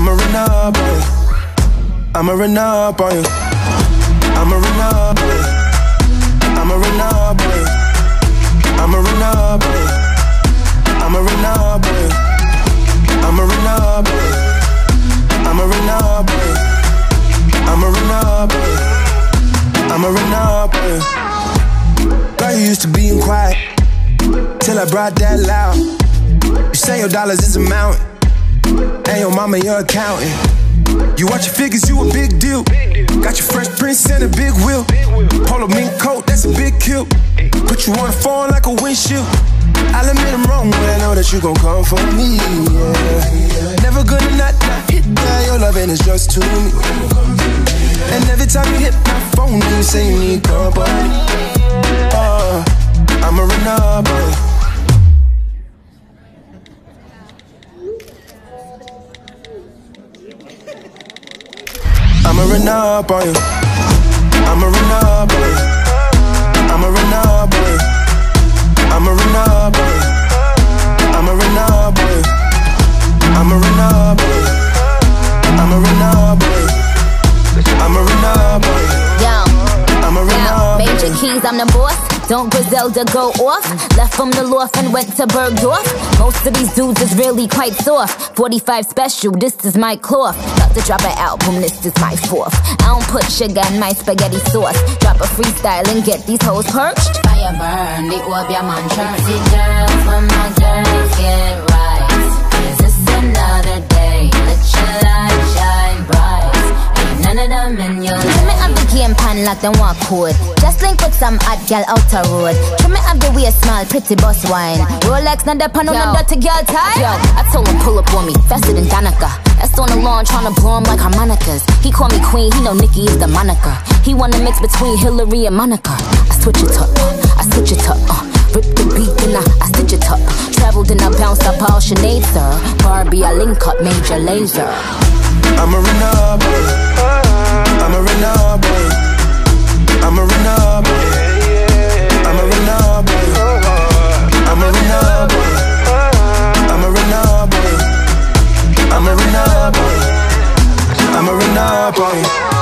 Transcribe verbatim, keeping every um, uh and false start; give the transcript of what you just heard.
I'ma run up on you. I'ma run up on you. I'ma run up on you. I'ma run up on you. I'ma run up on you. I'ma run up on you. I'ma run up on you. I'ma run up on you. I'ma run up on you. I'ma run up on you. Girl, you used to being quiet till I brought that loud. You say your dollars is a mountain, and your mama your accountant. You watch your figures, you a big deal. Got your Fresh Prince and a big wheel. Polo mink coat, that's a big kill. Put you on the phone like a windshield. I'll admit I'm wrong, but I know that you gon' come for me, yeah. Never gonna not, not hit that. Your loving is just to me. And every time you hit my phone, you say you need company. uh, I'ma run up on you. I'ma run up on you. I'ma run up on you. I'ma run up on you. I'ma run up on you. I'ma run up on you. I'ma run up on you. I'ma run up on you. I'ma run up on you. Yo, I'ma run up on you. Major Keys, I'm the boss. Don't Griselda go off? Left from the loft and went to Bergdorf. Most of these dudes is really quite soft. forty-five special, this is my cloth. About to drop an album, this is my fourth. I don't put sugar in my spaghetti sauce. Drop a freestyle and get these hoes perched. Fire burn, the orb your mantra. See girls, when my girls get right. Is this another day? Let your light shine bright. Ain't none of them in your life. Trim me up the game pan like them walk code. Just link with some hot gal out the road. Trim me up the way small, pretty boss wine. Rolex, not the pan on the dirty girl tie. Yo, I told him pull up on me, faster than Danica. That's on the lawn, tryna blow him like harmonicas. He call me queen, he know Nicki is the moniker. He wanna mix between Hillary and Monica. I switch it up, uh, I switch it up, uh, rip the beat and I, I stitch it up. Traveled and I bounced up all Sinead, sir. Barbie, I link up Major Lazer. I'ma run up on you. I'ma run up on you. I'ma run up on you. I'ma run up on you. I'ma run up on you. I'ma run up on you. I'ma run up on you. I'ma run up on you.